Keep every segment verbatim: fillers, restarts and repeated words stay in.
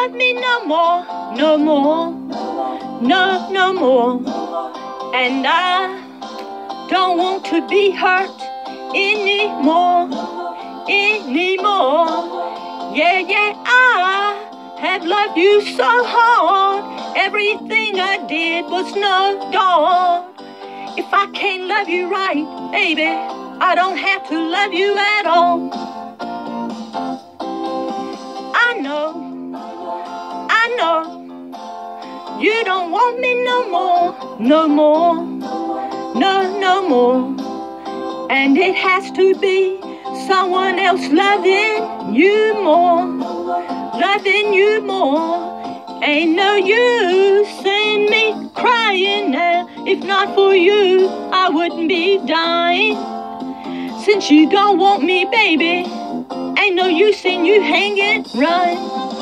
love me no more, no more, no, no more. And I don't want to be hurt anymore, anymore. Yeah, yeah, I have loved you so hard. Everything I did was no dog. If I can't love you right, baby, I don't have to love you at all. I know, I know, you don't want me no more, no more, no, no more. And it has to be someone else loving you more, loving you more. Ain't no use in me crying now. If not for you, I wouldn't be dying. Since you don't want me, baby, ain't no use in you hanging right.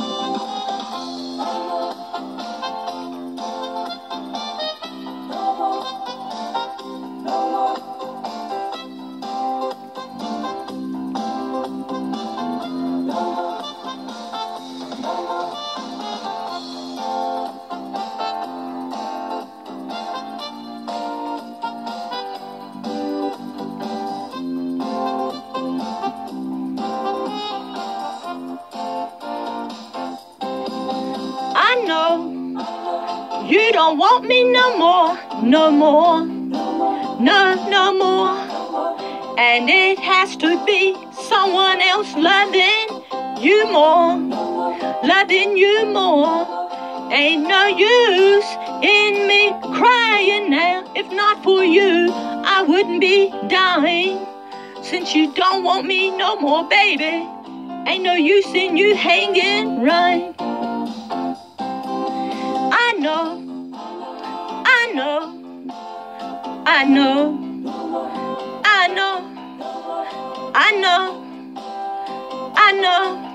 I know you don't want me no more, no more, no, no more. And it has to be someone else loving you more, loving you more. Ain't no use in me crying now. If not for you, I wouldn't be dying. Since you don't want me no more, baby, ain't no use in you hanging right. I know, I know, I know, I know, I know, I know.